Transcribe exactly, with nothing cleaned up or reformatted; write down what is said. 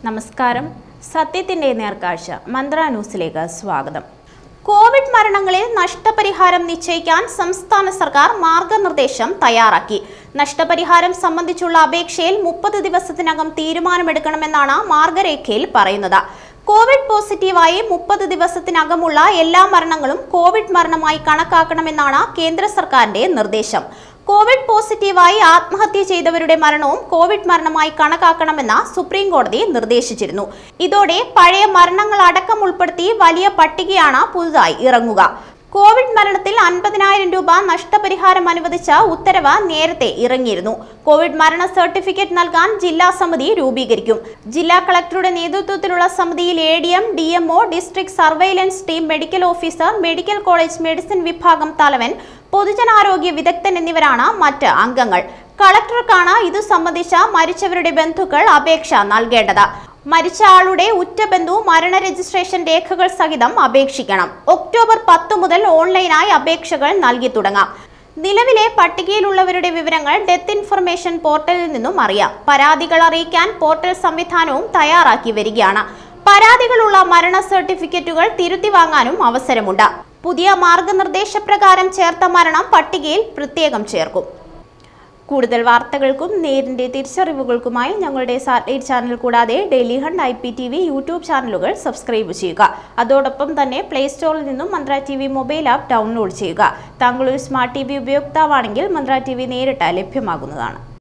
നമസ്കാരം. സത്യത്തിന്റെ നേർക്കാഴ്ച മന്ത്ര ന്യൂസിലേക്ക് സ്വാഗതം. കോവിഡ് മരണങ്ങളിൽ നഷ്ടപരിഹാരം നിശ്ചയിക്കാൻ സംസ്ഥാന സർക്കാർ മാർഗനിർദ്ദേശം തയ്യാറാക്കി. നഷ്ടപരിഹാരം സംബന്ധിച്ചുള്ള അപേക്ഷയിൽ മുപ്പത് ദിവസത്തിനകം തീരുമാനമെടുക്കണമെന്നാണ് മാർഗരേഖയിൽ പറയുന്നത്. കോവിഡ് പോസിറ്റീവായി മുപ്പത് ദിവസത്തിനകമുള്ള എല്ലാ മരണങ്ങളും കോവിഡ് മരണമായി കണക്കാക്കണമെന്നാണ് കേന്ദ്ര സർക്കാരിന്റെ നിർദ്ദേശം. കോവിഡ് പോസിറ്റീവായി ആത്മഹത്യ ചെയ്തവരുടെ മരണവും കോവിഡ് മരണമായി കണക്കാക്കണമെന്ന് സുപ്രീം കോടതി നിർദ്ദേശിച്ചിരുന്നു. ഇതോടെ പഴയ മരണങ്ങൾ അടക്കം ഉൾപ്പെടുത്തി വലിയ പട്ടികയാണ് പുതുതായി ഇറങ്ങുക. കോവിഡ് മരണത്തിൽ അൻപതിനായിരം രൂപ നഷ്ടപരിഹാരം അനുവദിച്ച ഉത്തരവ് നേരത്തെ ഇറങ്ങിയിരുന്നു. കോവിഡ് മരണ സർട്ടിഫിക്കറ്റ് നൽകാൻ ജില്ലാ സമിതി രൂപീകരിക്കും. ജില്ലാ കളക്ടറുടെ നേതൃത്വത്തിലുള്ള സമിതിയിൽ A D M, D M O, district surveillance team, medical officer, medical college medicine വിഭാഗം തലവൻ, പൊതുജനാരോഗ്യ വിദഗ്ധൻ എന്നിവരാണ് മറ്റ് അംഗങ്ങൾ. കളക്ടർക്കാണ് ഇതു സംബന്ധിച്ച മരിച്ചവരുടെ ബന്ധുക്കൾ അപേക്ഷ നൽകേണ്ടത്. മരിച്ച ആളുടെ ഉറ്റ ബന്ധു മരണ രജിസ്ട്രേഷൻ രേഖകൾ സഹിതം അപേക്ഷിക്കണം. ഒക്ടോബർ പത്ത് മുതൽ ഓൺലൈനായി അപേക്ഷകൾ നൽകി തുടങ്ങാം. നിലവിലെ പട്ടികയിലുള്ളവരുടെ വിവരങ്ങൾ ഡെത്ത് ഇൻഫർമേഷൻ പോർട്ടലിൽ നിന്നും അറിയാം. പരാതികൾ അറിയിക്കാൻ പോർട്ടൽ സംവിധാനവും തയ്യാറാക്കി വരികയാണ്. പരാതികളുള്ള മരണ സർട്ടിഫിക്കറ്റുകൾ തിരുത്തി വാങ്ങാനും അവസരമുണ്ട്. പുതിയ മാർഗനിർദ്ദേശപ്രകാരം ചേർത്ത മരണം പട്ടികയിൽ പ്രത്യേകം ചേർക്കും. കൂടുതൽ വാർത്തകൾക്കും നേരിന്റെ തിരിച്ചറിവുകൾക്കുമായി ഞങ്ങളുടെ സാറ്റലൈറ്റ് ചാനൽ കൂടാതെ Dailyhunt, I P T V YouTube ചാനലുകൾ സബ്സ്ക്രൈബ് ചെയ്യുക. അതോടൊപ്പം തന്നെ പ്ലേ സ്റ്റോറിൽ നിന്നും Mantra T V mobile app download ചെയ്യുക. താങ്കൾ ഒരു സ്മാർട്ട് ടി വി ഉപയോക്താവാണെങ്കിൽ മന്ത്ര ടി വി നേരിട്ട് ലഭ്യമാകുന്നതാണ്.